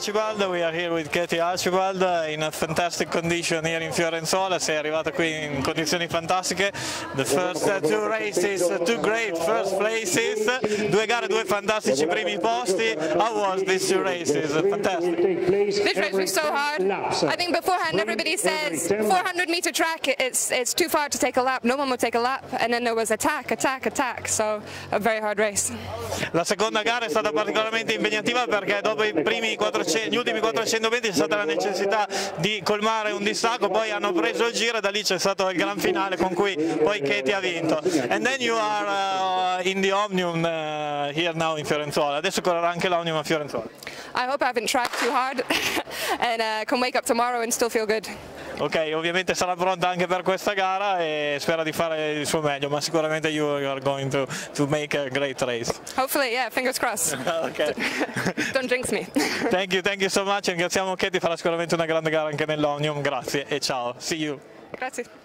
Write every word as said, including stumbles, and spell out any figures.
Archibald. We are here with Katie Archibald uh, in a fantastic condition here in Fiorenzuola. Sei arrivata qui in condizioni fantastiche. The first uh, two races, uh, two great first places. Due gare, due fantastici primi posti. How was these two races? Fantastic. This race was so hard. I think beforehand everybody says four hundred meter track, it's, it's too far to take a lap. No one would take a lap. And then there was attack, attack, attack. So a very hard race. La seconda gara è stata particolarmente impegnativa perché dopo i primi quattrocento, gli ultimi quattrocento metri c'è stata la necessità di colmare un distacco, poi hanno preso il giro e da lì c'è stato il gran finale con cui poi Katie ha vinto. And then you are uh, in the Omnium uh, here now in Fiorenzuola. Adesso correrà anche l'Omnium a Fiorenzuola. I hope I haven't tried too hard and uh, can wake up tomorrow and still feel good. Ok, ovviamente sarà pronta anche per questa gara e spera di fare il suo meglio, ma sicuramente you are going to, to make a great race. Hopefully, yeah, fingers crossed. Okay. Don't jinx me. Thank you, thank you so much. Ringraziamo Katie, farà sicuramente una grande gara anche nell'Omnium. Grazie e ciao. See you. Grazie.